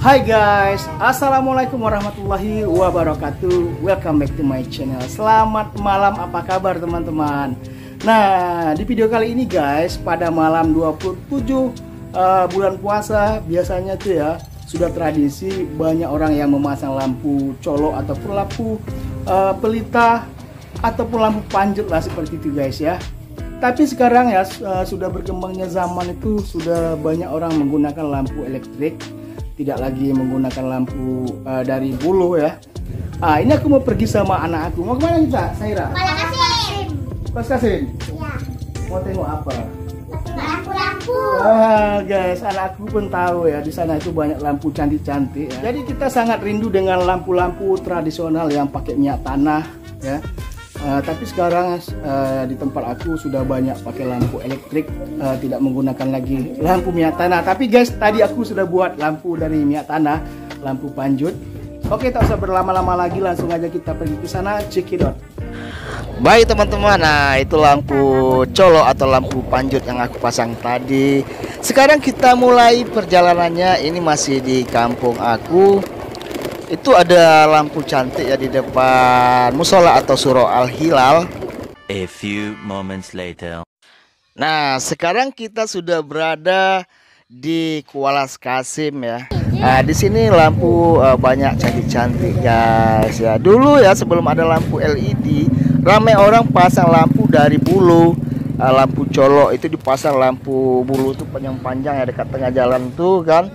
Hai guys, assalamualaikum warahmatullahi wabarakatuh. Welcome back to my channel. Selamat malam, apa kabar teman-teman? Nah, di video kali ini guys, pada malam 27 bulan puasa, biasanya tuh ya sudah tradisi banyak orang yang memasang lampu colok ataupun lampu pelita ataupun lampu panjut lah seperti itu guys ya. Tapi sekarang ya sudah berkembangnya zaman itu, sudah banyak orang menggunakan lampu elektrik, tidak lagi menggunakan lampu dari bulu ya. Ini aku mau pergi sama anak aku. Mau kemana kita, Saira? Pas Kasim. Ya. Mau tengok apa? Lampu-lampu. Guys, anakku pun tahu ya, di sana itu banyak lampu cantik-cantik ya. Jadi kita sangat rindu dengan lampu-lampu tradisional yang pakai minyak tanah ya. Tapi sekarang di tempat aku sudah banyak pakai lampu elektrik, tidak menggunakan lagi lampu minyak tanah. Tapi guys, tadi aku sudah buat lampu dari minyak tanah, lampu panjut. Oke, tak usah berlama-lama lagi, langsung aja kita pergi ke sana, check it out. Baik teman-teman, nah itu lampu colok atau lampu panjut yang aku pasang tadi. Sekarang kita mulai perjalanannya. Ini masih di kampung aku. Itu ada lampu cantik ya di depan musola atau Surau Al-Hilal. A few moments later. Nah, sekarang kita sudah berada di Kuala Kasim ya. Nah, di sini lampu banyak cantik-cantik guys ya. Dulu ya sebelum ada lampu LED, ramai orang pasang lampu dari bulu. Lampu colok itu dipasang lampu bulu tuh panjang-panjang ya dekat tengah jalan tuh kan.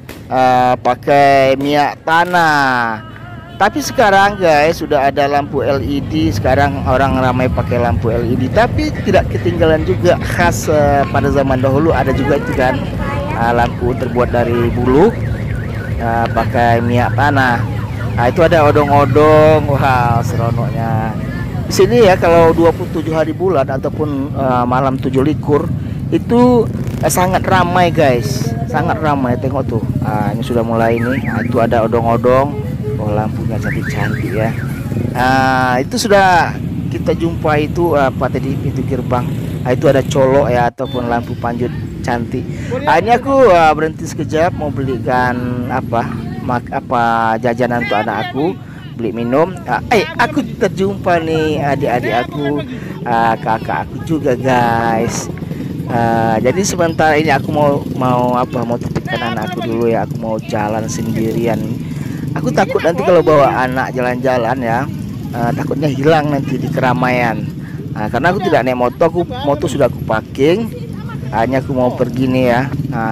Pakai minyak tanah. Tapi sekarang guys sudah ada lampu LED. Sekarang orang ramai pakai lampu LED. Tapi tidak ketinggalan juga khas pada zaman dahulu ada juga itu kan, lampu terbuat dari bulu, pakai minyak tanah. Nah, itu ada odong-odong. Wow, seronoknya. Di sini ya kalau 27 hari bulan ataupun malam 7 likur itu sangat ramai guys, sangat ramai. Tengok tuh, ini sudah mulai ini. Itu ada odong-odong. Oh, lampunya cantik-cantik ya. Itu sudah kita jumpa itu apa tadi, pintu gerbang. Itu ada colok ya ataupun lampu panjut cantik. Ini aku berhenti sekejap mau belikan apa jajanan untuk anak aku, beli minum. Aku terjumpa nih adik-adik aku, kakak aku juga guys. Jadi sebentar ini aku mau titipkan anak aku dulu ya. Aku mau jalan sendirian. Aku takut nanti kalau bawa anak jalan-jalan ya, takutnya hilang nanti di keramaian. Karena aku tidak naik motor, motor sudah aku parking. Hanya aku mau pergi nih ya.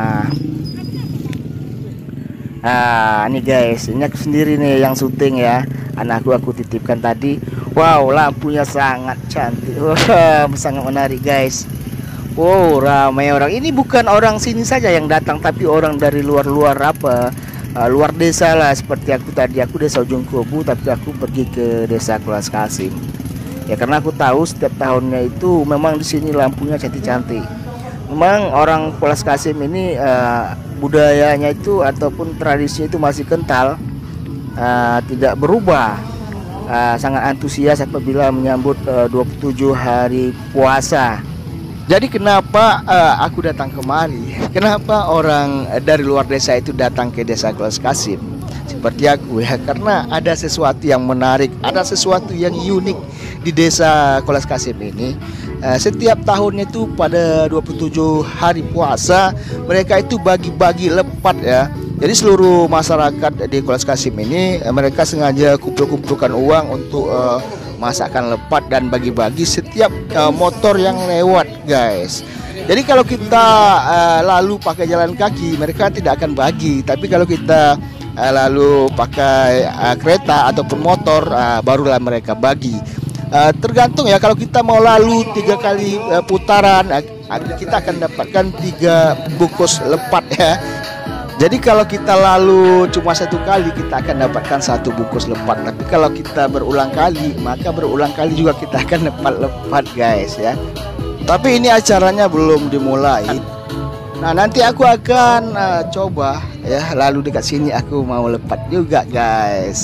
Ini guys, ini aku sendiri nih yang syuting ya. Anakku aku titipkan tadi. Wow, lampunya sangat cantik. Sangat menarik guys. Wow, ramai orang. Ini bukan orang sini saja yang datang, tapi orang dari luar-luar luar desa lah. Seperti aku tadi, aku desa Ujung Kubu, tapi aku pergi ke desa Kuala Kasim. Ya karena aku tahu setiap tahunnya itu memang di sini lampunya cantik-cantik. Memang orang Kuala Kasim ini budayanya itu ataupun tradisinya itu masih kental, tidak berubah. Sangat antusias apabila menyambut 27 hari puasa. Jadi kenapa aku datang kemari? Kenapa orang dari luar desa itu datang ke desa Kuala Kasim seperti aku ya? Karena ada sesuatu yang menarik, ada sesuatu yang unik di desa Kuala Kasim ini. Setiap tahunnya itu pada 27 hari puasa mereka itu bagi-bagi lepat ya. Jadi seluruh masyarakat di Kuala Kasim ini mereka sengaja kumpulkan uang untuk masakan lepat dan bagi-bagi setiap motor yang lewat guys. Jadi kalau kita lalu pakai jalan kaki mereka tidak akan bagi, tapi kalau kita lalu pakai kereta ataupun motor barulah mereka bagi. Tergantung ya, kalau kita mau lalu 3 kali putaran kita akan dapatkan 3 bungkus lepat ya. Jadi kalau kita lalu cuma 1 kali kita akan dapatkan 1 bungkus lepat. Tapi kalau kita berulang kali maka berulang kali juga kita akan dapat lepat guys ya. Tapi ini acaranya belum dimulai. Nah nanti aku akan coba ya, lalu dekat sini aku mau lepat juga guys.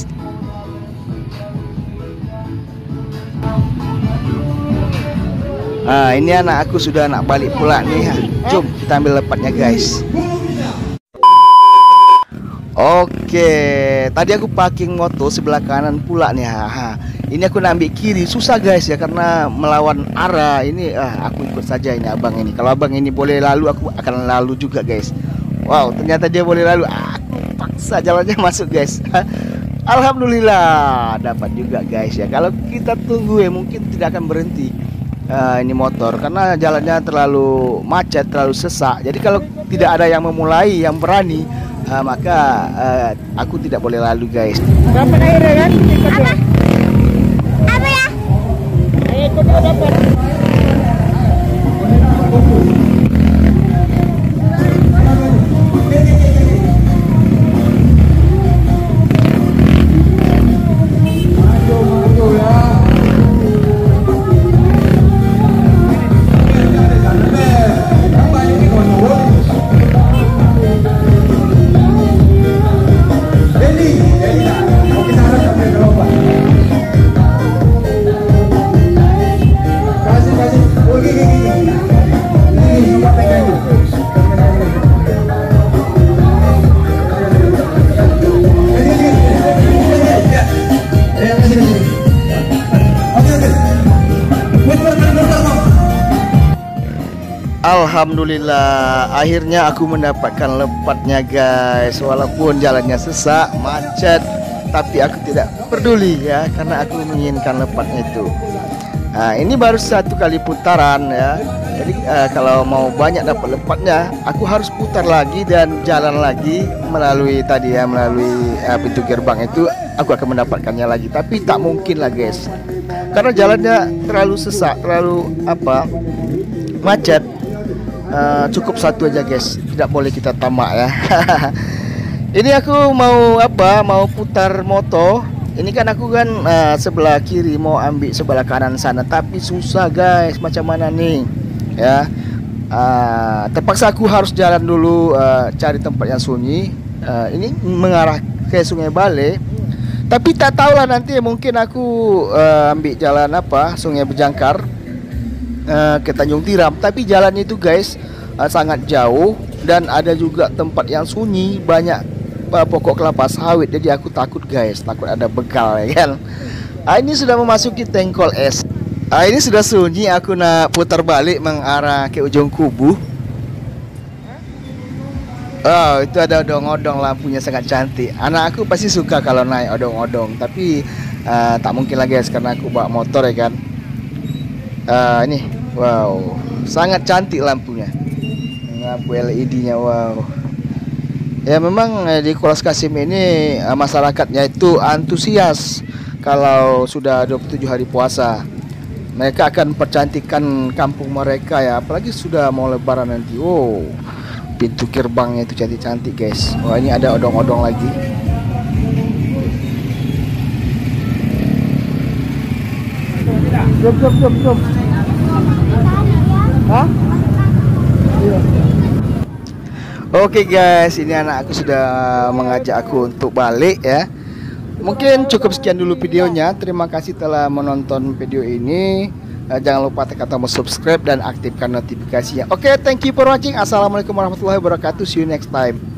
Ini anak aku sudah nak balik pula nih. Jom kita ambil lepatnya guys. Oke, tadi aku parking motor sebelah kanan pula nih. Ini aku nak ambil kiri, susah guys ya karena melawan arah. Ini aku ikut saja ini abang ini. Kalau abang ini boleh lalu, aku akan lalu juga guys. Wow, ternyata dia boleh lalu. Aku paksa jalannya masuk guys. Alhamdulillah dapat juga guys ya. Kalau kita tunggu ya mungkin tidak akan berhenti ini motor karena jalannya terlalu macet, terlalu sesak. Jadi kalau tidak ada yang memulai, yang berani, maka aku tidak boleh lalu guys. Dapat airnya kan? Apa ya? Air itu dapat. Alhamdulillah akhirnya aku mendapatkan lepatnya guys. Walaupun jalannya sesak, macet, tapi aku tidak peduli ya karena aku menginginkan lepatnya itu. Nah, ini baru satu kali putaran ya. Jadi kalau mau banyak dapat lepatnya, aku harus putar lagi dan jalan lagi melalui tadi ya, melalui pintu gerbang itu aku akan mendapatkannya lagi. Tapi tak mungkin lah guys. Karena jalannya terlalu sesak, terlalu macet. Cukup satu aja guys, tidak boleh kita tamak ya. Ini aku mau putar motor. Ini kan aku kan sebelah kiri mau ambil sebelah kanan sana, tapi susah guys. Macam mana nih ya? Terpaksa aku harus jalan dulu, cari tempat yang sunyi. Ini mengarah ke Sungai Bale, tapi tak tahulah nanti mungkin aku ambil jalan Sungai Bejangkar ke Tanjung Tiram. Tapi jalan itu guys sangat jauh dan ada juga tempat yang sunyi, banyak pokok kelapa sawit. Jadi aku takut guys, takut ada begal ya kan. Ini sudah memasuki Tengkol Es. Ini sudah sunyi, aku nak putar balik mengarah ke ujung Kubu. Oh, itu ada odong-odong, lampunya sangat cantik. Anak aku pasti suka kalau naik odong-odong, tapi tak mungkin lagi guys karena aku bawa motor ya kan. Ini wow, sangat cantik lampunya, lampu LED-nya. Wow ya, memang di Kuala Kasim ini masyarakatnya itu antusias. Kalau sudah 27 hari puasa, mereka akan percantikan kampung mereka ya, apalagi sudah mau lebaran nanti. Wow, pintu gerbangnya itu cantik-cantik guys. Wah, ini ada odong-odong lagi. Jom. Hah? Iya. Oke guys, ini anak aku sudah mengajak aku untuk balik ya. Mungkin cukup sekian dulu videonya. Terima kasih telah menonton video ini. Jangan lupa tekan tombol subscribe dan aktifkan notifikasinya. Oke, thank you for watching. Assalamualaikum warahmatullahi wabarakatuh. See you next time.